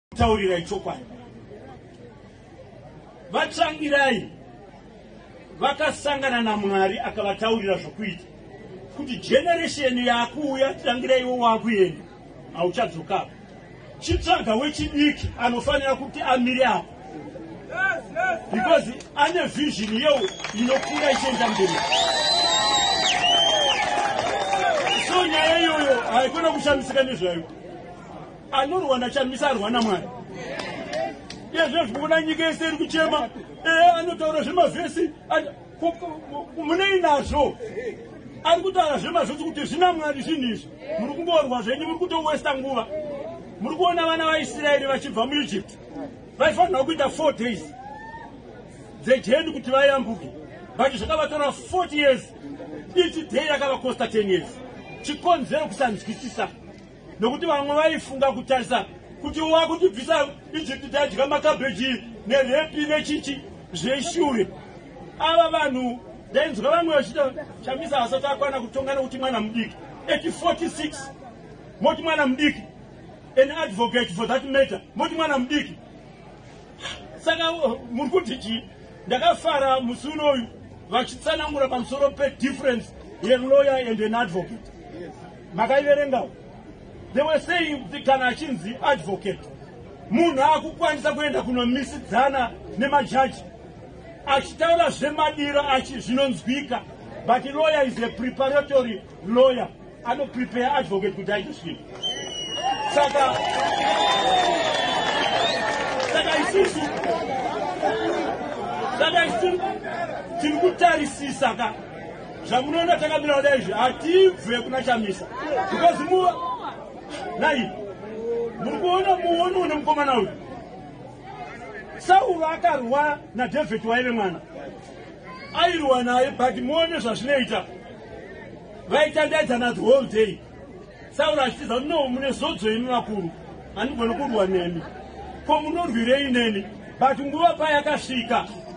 taurira ichokwadi vatsangirai vakasangana naMwari akavataurira zvokuita kuti generation yakuuya tangirai iwo wakuenda auchadzokapo chitsvaga wechidiki anofanira kuti amire apo because ane vision yewo inokura ichienda mberi. So nyaya iyoyo haikona kushamisika nezvayo. Anorwana chamisa arwana Mwari. Yezvo zvikuona nyika yese iri kuchema anotaura zvemavhesi munei nazvo ari kutaura zvemavhesi kuti zvina Mwari zvinhu izvi muri kungorwa zvenyu muri kutowesta nguva. Muri kuona vana vaIsraeri vachibva muEgypt vaifanira kuita 4 days dzejendi kuti vayambuke but zvakavatora 40 years. Each day yakavakosta 10 years. Chikonzero kusanzwisisa nokuti vamwe vaifunga kutarisa kuti wakutibvisa Egypt tadya makabheji nerepi nechichi zveshure. Ava vanhu ndainzwa vamwe vachita chamisa asati akwana kutonga nokuti mwana mudiki 46 moti mwana mudiki an advocate for that matter moti mwana mudiki. Saka muri kuti chi ndakafara musi unoyu vachitsanangura pamusoro difference in lawyer and an advocate. Makaiverengawo. They were saying kuti kana achinzi advocate munhu akukwanisa kuenda kunomisidzana nemajaji achitaura zvemadira zvinonzwika, but lawyer is a preparatory lawyer, anoprepare advocate kuti aite zvinhu. Saka isusu tiri kutarisisa ka zvamunoona takamira kudai izvi hatibve kuna chamisa because nai muri kuona muono une mukomana uyu Sauro akarwa naDavid waive mwana airwa naye but muone zvazvinoita vaitandaidzana the whole day. Sauro achitiza kuti no mune zodzo imi vakuru handigoni kurwa nemi ko munorwirei neni but nguva payakasvika